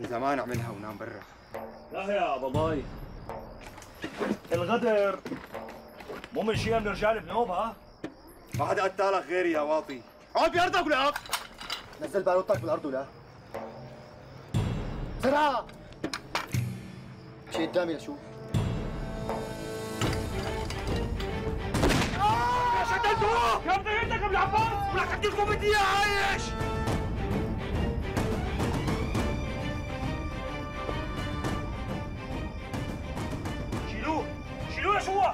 زمان اعملها ونام برا. لا يا باباي، الغدر مو من شيء من رجال بنوب. ها ما حدا قتالك غيري يا واطي. اقعد بأرضك ولا نزل بالوتك بالأرض ولا بسرعة. شي قدامي لشوف. شتلتوه يا بضيعتك ابن عباس، ولك اديكم بدي اياه عايش. شيلوه شيلوه لشوا.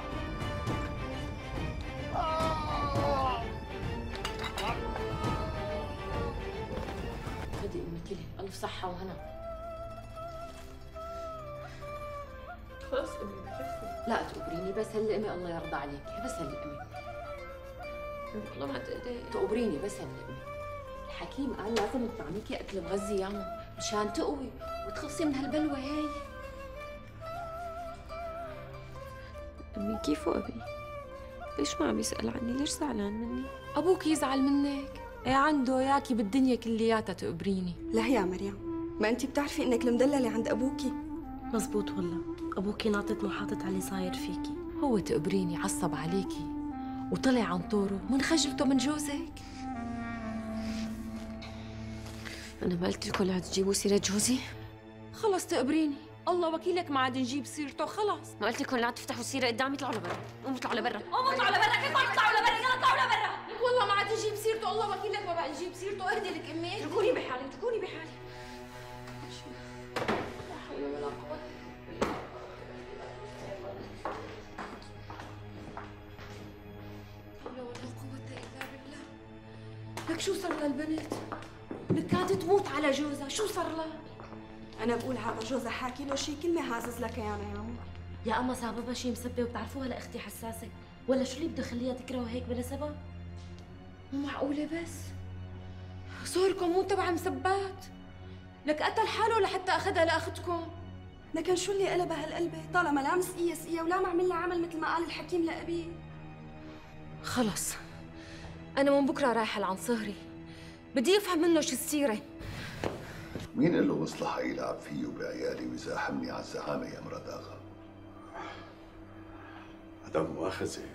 خدي امي كلي، الف صحة وهنا. خلص امي بخفي. لا تقبريني بس هاللقمة، الله يرضى عليكي، بس هاللقمة. والله ما تقدري تقبريني بس هاللقمة. الحكيم قال لازم نطعميكي اكل مغذي يعني مشان تقوي وتخلصي من هالبلوى هاي. أمي كيف أبي؟ ليش ما عم يسأل عني؟ ليش زعلان مني؟ ابوك يزعل منك؟ ايه عنده اياكي بالدنيا كلياتها تقبريني. لا يا مريم، ما انت بتعرفي انك المدلله عند ابوكي. مزبوط والله، أبوكي ناطط وحاطط على اللي صاير فيكي. هو تقبريني عصب عليكي وطلع عن طوره من خجلته من جوزك. أنا ما قلت لكم لا تجيبوا سيرة جوزي؟ خلص تقبريني، الله وكيلك ما عاد نجيب سيرته خلص. ما قلت لكم لا تفتحوا سيرة قدامي؟ اطلعوا لبرا، قوموا اطلعوا لبرا. قوموا اطلعوا لبرا. كيف ما تطلعوا لبرا؟ يلا اطلعوا لبرا. لك والله ما عاد نجيب سيرته، الله وكيلك ما بقى نجيب سيرته. اهدي لك امي، اتركوني بحالي، اتركوني بحالي. لا حول ولا قوة. لا ولا قوة إلا بالله. لك شو صار للبنت؟ لك كانت تموت على جوزها، شو صار لها؟ انا بقول هذا جوزها حاكي له شي كلمه هازز لك يا عمو. يا أما سببها شي مسبة وبتعرفوها لأختي حساسة، ولا شو اللي بده يخليها تكره هيك بلا سبب؟ مو معقولة بس صوركم مو تبع مسبات. لك قتل حاله لحتى أخذها لأختكم. لكن شو اللي قلبها هالقلبة طالما لا مسقية ولا معمل لها عمل مثل ما قال الحكيم لأبيه؟ خلص أنا من بكرة رايحة لعن صهري، بدي أفهم منه شو السيرة. مين له مصلحة يلعب فيه وبعيالي ويزاحمني على الزعامة يا مراد آغا؟ عدم مؤاخذة،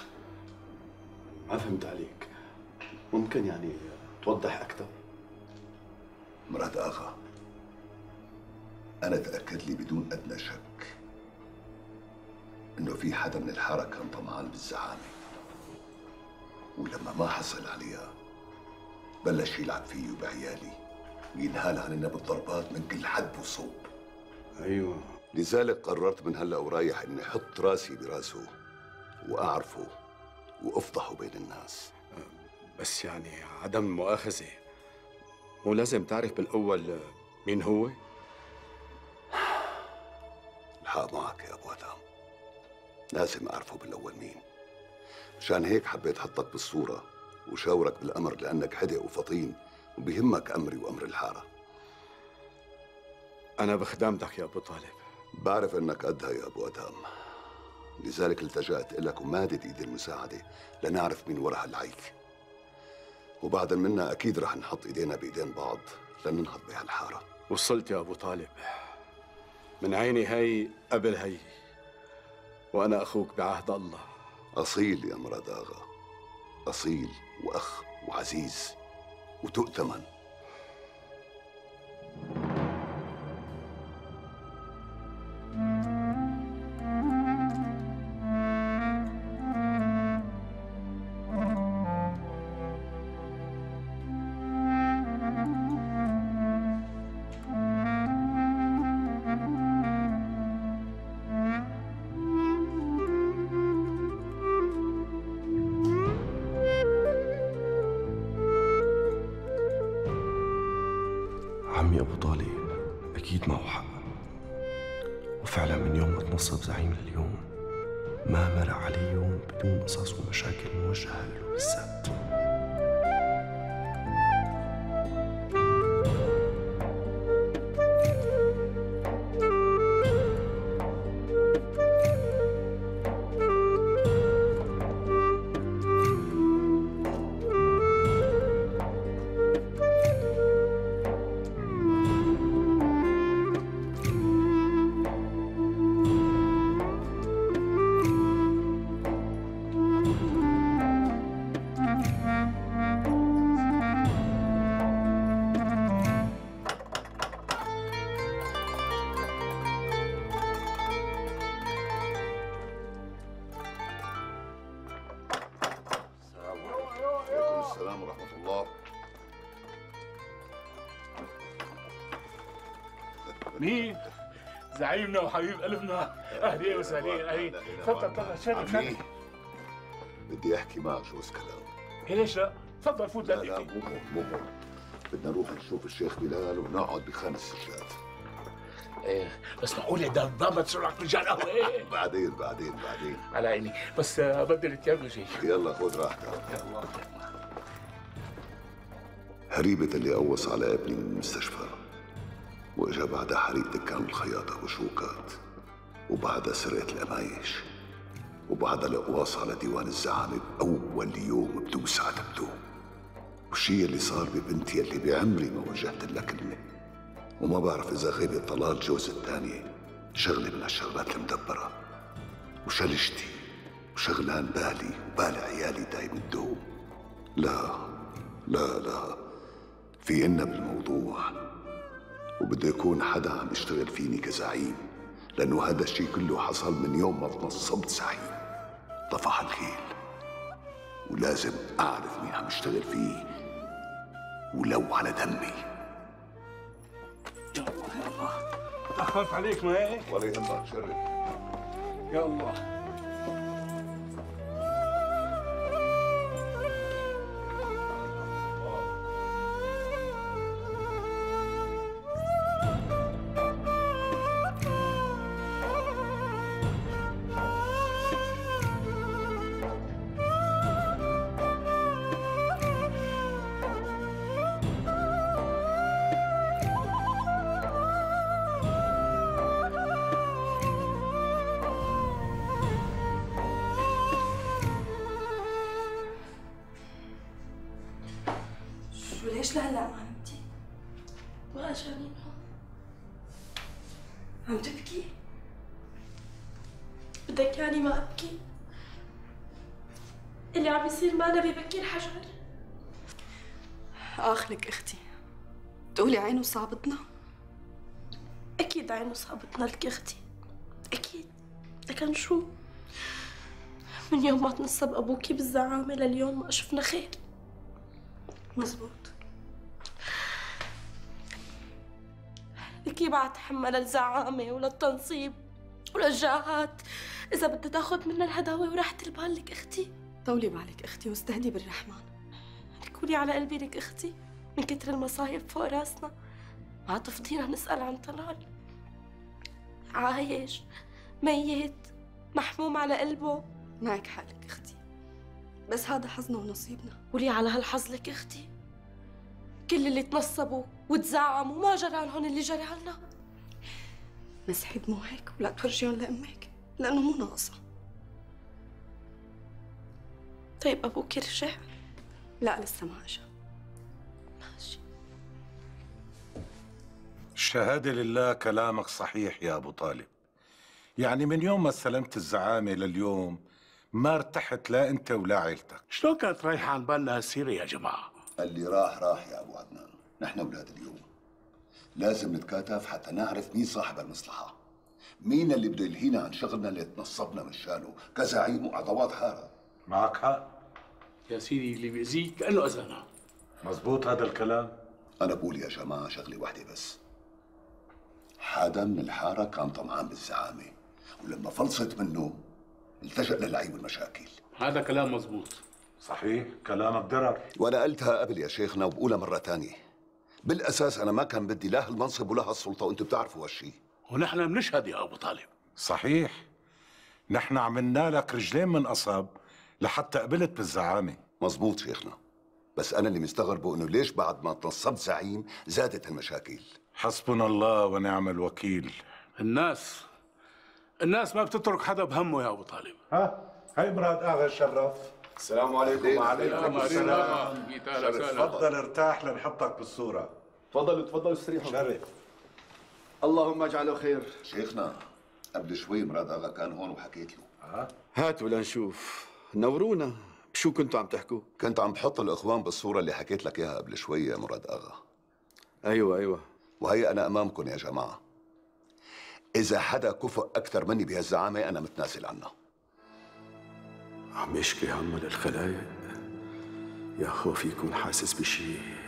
ما فهمت عليك، ممكن يعني توضح أكثر؟ مراد آغا، أنا تأكد لي بدون أدنى شك إنه في حدا من الحارة كان طمعان بالزعامة، ولما ما حصل عليها بلش يلعب فيه وبعيالي وينهال عننا بالضربات من كل حد وصوب. أيوه، لذلك قررت من هلا ورايح إني أحط راسي براسه وأعرفه وأفضحه بين الناس. بس يعني عدم مؤاخذة، مو لازم تعرف بالأول مين هو؟ الحق معك يا أبو أدم، لازم أعرفه بالأول مين. مشان هيك حبيت حطك بالصورة وشاورك بالأمر، لأنك حدق وفطين وبيهمك أمري وأمر الحارة. أنا بخدمتك يا أبو طالب. بعرف إنك قدها يا أبو أدم، لذلك التجأت إلك ومادت إيدي المساعدة لنعرف مين ورا هالعيك، وبعد منا أكيد رح نحط إيدينا بإيدين بعض لننهض بهالحارة. وصلت يا أبو طالب، من عيني هي قبل هي، وأنا أخوك بعهد الله. أصيل يا مراد آغا، أصيل وأخ وعزيز وتؤتمن. عمي أبو طالب أكيد معه حق، وفعلا من يوم ما تنصب زعيم لليوم ما مرق عليه يوم بدون قصص ومشاكل موجهة له بالذات. مين؟ زعيمنا وحبيب قلبنا. اهلين وسهلين. اهلين. تفضل تفضل شرف شرف. بدي احكي معك جوز كلام. ليش لا؟ تفضل فوت. لا مو بدنا نروح نشوف الشيخ بلال ونقعد بخان السجاد. ايه بس معقول ضابط سرعة رجال قهوة. ايه بعدين على عيني، بس بدل الثياب وشيء. يلا خذ راحتك. يلا. هريبة اللي قوص على ابني من المستشفى، واجا بعدها حريق دكان الخياطة وشوكات، وبعدها سرقة القمايش، وبعدها القواص على ديوان الزعامة بأول يوم بدوس على بدو. والشي اللي صار ببنتي اللي بعمري ما وجهت لها كلمة، وما بعرف إذا غيبة طلال جوز الثانية شغلة من هالشغلات المدبرة، وشلشتي وشغلان بالي وبال عيالي دايم الدوم. لا لا لا، في إنا بالموضوع، وبده يكون حدا عم يشتغل فيني كزعيم، لأنه هذا الشيء كله حصل من يوم ما تنصبت زعيم. طفح الخيل، ولازم أعرف مين عم يشتغل فيه ولو على دمي. يلا تأخرت عليك ما هيك؟ ولا يهمك شرف. يلا ليش لهلا ما نمتي؟ ما اجاني نوم. عم تبكي؟ بدك يعني ما ابكي؟ اللي عم يصير معنا ببكي الحجر. اخلك اختي تقولي عينه صابتنا؟ اكيد عينه صابتنا لك اختي، اكيد. لكن شو؟ من يوم ما تنصب ابوكي بالزعامه لليوم ما شفنا خير. مزبوط. لكي بعد تحمل الزعامة وللتنصيب وللجاهات إذا بدها تاخذ منا الهداوة وراحة البال لك أختي. طولي بالك أختي واستهدي بالرحمن. ركولي على قلبي لك أختي، من كتر المصايب فوق راسنا ما تفضينا نسأل عن طلال. عايش ميت محموم على قلبه. معك حالك أختي، بس هذا حظنا ونصيبنا. ولي على هالحظ لك أختي، كل اللي تنصبوا وتزعموا ما جرى لهم اللي جرى لنا. مسحب مو هيك، ولا تفرجيهم لأمك لأنه مو ناقصة. طيب أبوك رجع؟ لا لسه ما اجى. ماشي. الشهادة لله كلامك صحيح يا أبو طالب. يعني من يوم ما استلمت الزعامة لليوم ما ارتحت لا أنت ولا عيلتك. شلون كانت رايحة عن بالنا هالسيرة يا جماعة؟ اللي راح يا أبو عدنان. نحن أولاد اليوم لازم نتكاتف حتى نعرف مين صاحب المصلحة، مين اللي بده يلهينا عن شغلنا اللي تنصبنا من شانه كزعيم وعضوات حارة. معك حق يا سيدي، اللي بيأذيك كأنه أذانا. مزبوط هذا الكلام. أنا بقول يا جماعة شغلة واحدة بس، حدا من الحارة كان طمعان بالزعامة، ولما فلصت منه التجأ للعيب والمشاكل. هذا كلام مزبوط. صحيح كلامك درر. وأنا قلتها قبل يا شيخنا وبقولها مرة تانية، بالأساس أنا ما كان بدي لا هالمنصب ولا هالسلطة، وأنتم بتعرفوا هالشيء. ونحن بنشهد يا أبو طالب. صحيح، نحن عملنا لك رجلين من قصب لحتى قبلت بالزعامة. مزبوط شيخنا، بس أنا اللي مستغربه إنه ليش بعد ما تنصبت زعيم زادت المشاكل. حسبنا الله ونعم الوكيل. الناس ما بتترك حدا بهمه يا أبو طالب. ها هاي مراد آغا شرف. السلام عليكم. وعليكم السلام. تفضل ارتاح لنحطك بالصورة. تفضلوا استريحوا. شرف. اللهم اجعله خير. شيخنا قبل شوي مراد آغا كان هون وحكيت له. هاتوا لنشوف، نورونا بشو كنتوا عم تحكوا؟ كنت عم بحط الإخوان بالصورة اللي حكيت لك إياها قبل شوي يا مراد آغا. أيوة. وهي أنا أمامكم يا جماعة. إذا حدا كفؤ أكثر مني بهالزعامة أنا متنازل عنها. عم يشكي همه للخلايق، يا خوفي يكون حاسس بشي